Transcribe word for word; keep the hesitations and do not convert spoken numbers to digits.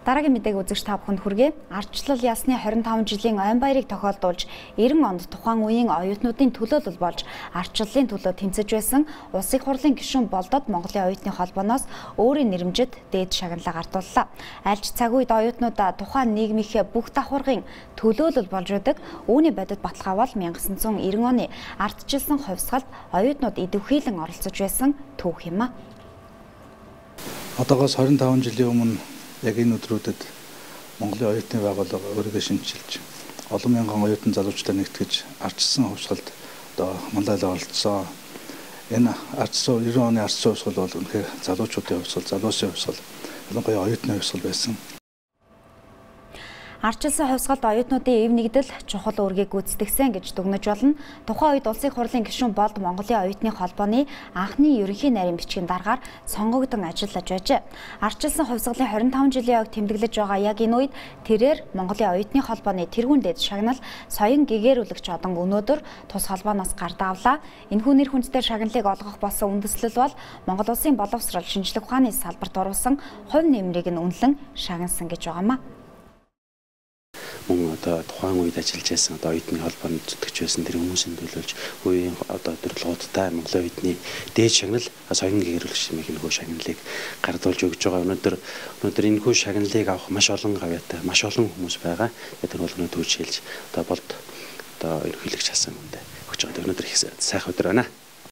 Дараагийн мэдээг үзэгч та бүхэнд хүргэе. Ардчлал ясны хорин таван жилийн ойн баярыг тохиолдуулж эрен онд тухайн үеийн оюутнуудын төлөөлөл болж ардчлалын төлөө тэмцэж байсан Улсын хурлын гишүүн Болдод Монголын оюутны холбооноос өөрийн нэрмжид дээд шагналаа гартууллаа. Аль ч цаг үед оюутнуудаа тухайн нийгмийнхээ бүх давхаргын төлөөлөл болж байдаг. Үүний бодит баталгаавал мянга санаа зуун эрен оны ардчилсан хувьсгалд оюутнууд идэвхийлэн оролцож байсан түүх юм а. Одоогоос хорин таван жилийн өмнө яг энэ өдрүүдэд Монголын оюутны байгууллага өөрийгөө шинжилж олон мянган оюутан залуучдаа нэгтгэж ардчилсан хувьсгалд одоо Монголд оролцсон. Энэ ардчилсан эрен оны ардчилсан хувьсгал бол үнэхээр залуучуудын хувьсгал, залуусын хувьсгал, ялангуяа оюутны хувьсгал байсан. Ардчилсан хувьсгалд оюутнуудын эв нэгдэл чухал үүргийг гүйцэтгэсэн гэж дүгнэж болно. Тухайн үед Улсын хурлын гишүүн Болд Монголын оюутны холбооны анхны ерөнхий нарийн бичгийн дараагаар сонгогдсон ажиллаж байжээ. Ардчилсан хувьсгалын хорин таван жилийн ойг тэмдэглэж байгаа яг энэ үед тэрээр Монголын оюутны холбооны тэргүүн дэд шагнал соён гэгээрүүлэгч одон өнөөдөр тус холбооноос гардавлаа. Энэхүү нэр хүндтэй шагналыг олгох болсон үндэслэл бол Монгол Улсын боловсрол шинжлэх ухааны салбарт оруулсан хувь нэмрийг нь үнэлэн шагнасан гэж байгаамаа. Мөн одоо тухайн үед ажиллаж байсан одоо оюутны холбоонд зүтгэж байсан тэр хүмүүсийн төлөөлж үеийн одоо төрөлхтөнтэй Монголын оюутны дээд шагнал соён гэгэрүүлэгч хэмээх нөхөө шагналыг гардуулж өгж байгаа. Өнөөдөр өнөөдөр энэ хүү шагналыг авах маш олон гавьяатай маш олон хүмүүс байгаа. Тэр бол өнөөдөр үжилж одоо Болд одоо ерөнхийлөгч хасан хүндээ өгч байгаа. Өнөөдөр их сайхан өдөр байна.